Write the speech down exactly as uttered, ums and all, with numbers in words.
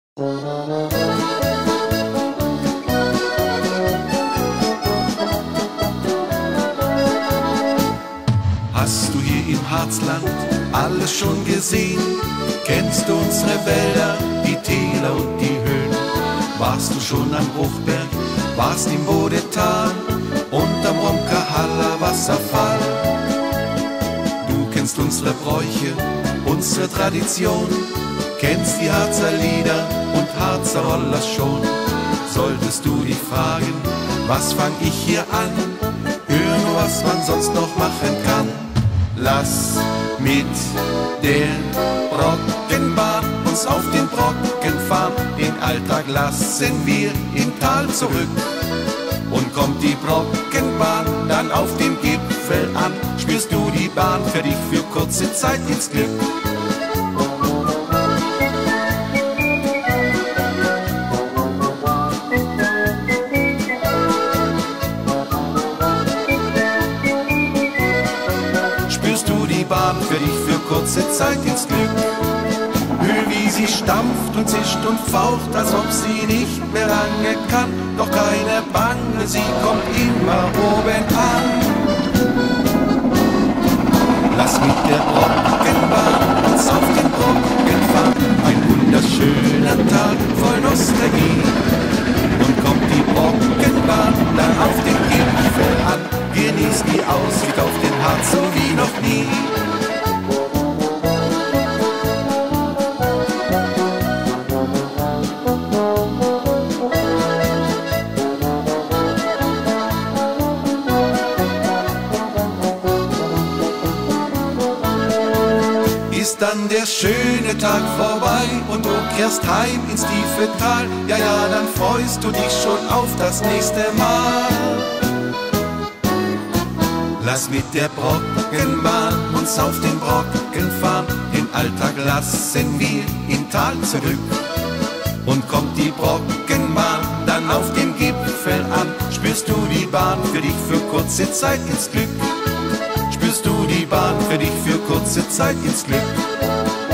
Hast du hier im Harzland alles schon gesehen? Kennst du unsere Wälder, die Täler und die Höhen? Warst du schon am Bruchberg, warst im Bodetal und am Romkahaller Wasserfall? Du kennst unsere Bräuche, unsere Tradition, kennst die Harzer Lieder und Harzer Rollers schon. Solltest du dich fragen, was fang ich hier an? Hör nur, was man sonst noch machen kann. Lass mit der Brockenbahn uns auf den Brocken fahren. Den Alltag lassen wir im Tal zurück. Und kommt die Brockenbahn dann auf dem Gipfel an, spürst du die Bahn für dich für kurze Zeit ins Glück. Für dich für kurze Zeit ins Glück. Hör, wie sie stampft und zischt und faucht, als ob sie nicht mehr lange kann. Doch keine Bange, sie kommt immer oben an. Lass mit der Brockenbahn uns auf den Brocken fahren. Ein wunderschöner Tag voll Nostalgie. Und kommt die Brockenbahn dann auf den Gipfel an. Genießt die Aussicht auf den Harz so wie noch nie. Ist dann der schöne Tag vorbei und du kehrst heim ins tiefe Tal, ja, ja, dann freust du dich schon auf das nächste Mal. Lass mit der Brockenbahn uns auf den Brocken fahren, den Alltag lassen wir im Tal zurück. Und kommt die Brockenbahn dann auf dem Gipfel an, spürst du die Bahn für dich für kurze Zeit ins Glück. Spürst du die Bahn für dich für kurze Zeit ins Glück.